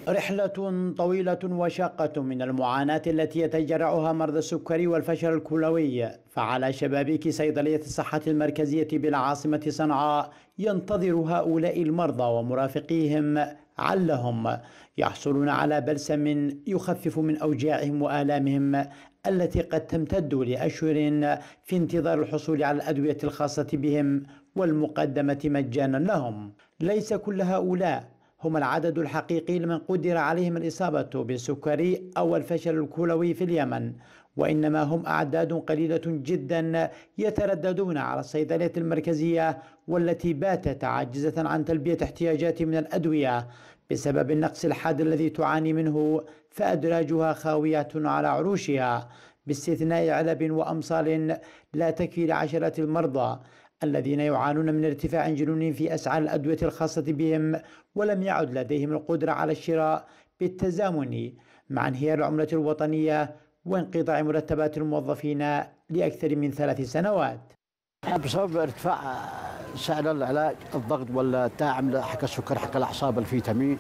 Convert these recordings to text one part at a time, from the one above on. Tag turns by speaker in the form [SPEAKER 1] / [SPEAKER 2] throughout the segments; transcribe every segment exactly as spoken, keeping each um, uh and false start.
[SPEAKER 1] رحلة طويلة وشاقة من المعاناة التي يتجرعها مرضى السكري والفشل الكلوي، فعلى شبابيك صيدلية الصحة المركزية بالعاصمة صنعاء ينتظر هؤلاء المرضى ومرافقيهم علهم يحصلون على بلسم يخفف من أوجاعهم وآلامهم التي قد تمتد لأشهر في انتظار الحصول على الأدوية الخاصة بهم والمقدمة مجانا لهم. ليس كل هؤلاء هم العدد الحقيقي لمن قدر عليهم الإصابة بالسكري أو الفشل الكلوي في اليمن، وإنما هم أعداد قليلة جدا يترددون على الصيدلية المركزية والتي باتت عاجزة عن تلبية احتياجات من الأدوية بسبب النقص الحاد الذي تعاني منه، فأدراجها خاوية على عروشها باستثناء علب وأمصال لا تكفي لعشرات المرضى الذين يعانون من ارتفاع جنوني في أسعار الأدوية الخاصة بهم، ولم يعد لديهم القدرة على الشراء بالتزامن مع انهيار العملة الوطنية وانقطاع مرتبات الموظفين لأكثر من ثلاث سنوات.
[SPEAKER 2] بسبب ارتفاع سعر العلاج الضغط والداعم حق السكر حق الأعصاب الفيتامين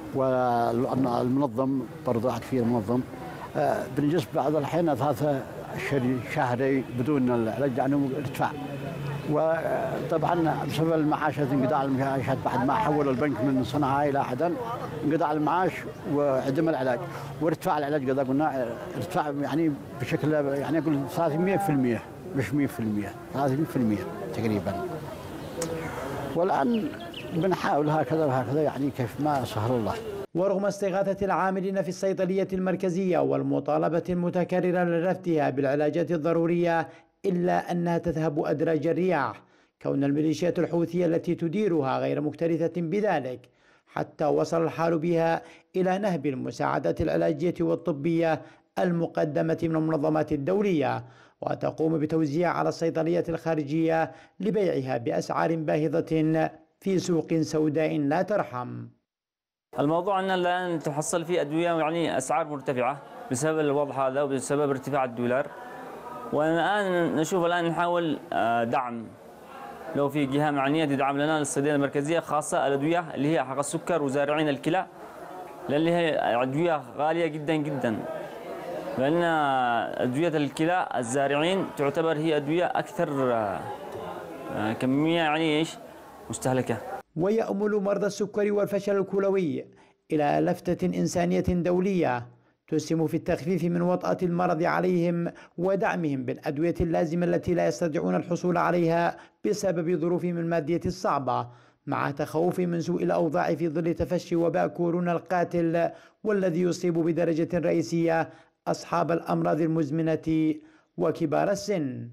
[SPEAKER 2] والمنظم برضه في المنظم بنجلس بعض الأحيان ثلاثة شهري بدون العلاج يعني ارتفاع. وطبعا بسبب المعاشات انقطاع المعاشات بعد ما حول البنك من صنعاء الى عدن انقطاع المعاش وعدم العلاج وارتفاع العلاج قد قلنا ارتفاع يعني بشكل يعني اقول ثلاثمئة بالمئة مش مئة بالمئة ثلاثمئة بالمئة تقريبا. والان بنحاول هكذا وهكذا يعني كيف ما سهل الله.
[SPEAKER 1] ورغم استغاثة العاملين في الصيدلية المركزية والمطالبة المتكررة لرفدها بالعلاجات الضرورية، إلا أنها تذهب أدراج الرياح، كون الميليشيات الحوثية التي تديرها غير مكترثة بذلك، حتى وصل الحال بها إلى نهب المساعدات العلاجية والطبية المقدمة من المنظمات الدولية، وتقوم بتوزيعها على الصيدليات الخارجية لبيعها بأسعار باهظة في سوق سوداء لا ترحم.
[SPEAKER 3] الموضوع أن الآن تحصل فيه أدوية يعني أسعار مرتفعة بسبب الوضع هذا وبسبب ارتفاع الدولار، والآن نشوف الآن نحاول دعم، لو في جهة معنية تدعم لنا الصيدلية المركزية خاصة الأدوية اللي هي حق السكر وزارعين الكلى، لأن هي أدوية غالية جدا جدا، لأن أدوية الكلى الزارعين تعتبر هي أدوية أكثر كمية يعني إيش مستهلكة.
[SPEAKER 1] ويأمل مرضى السكري والفشل الكلوي إلى لفتة إنسانية دولية تسهم في التخفيف من وطأة المرض عليهم ودعمهم بالأدوية اللازمة التي لا يستطيعون الحصول عليها بسبب ظروفهم المادية الصعبة، مع تخوف من سوء الأوضاع في ظل تفشي وباء كورونا القاتل والذي يصيب بدرجة رئيسية أصحاب الأمراض المزمنة وكبار السن.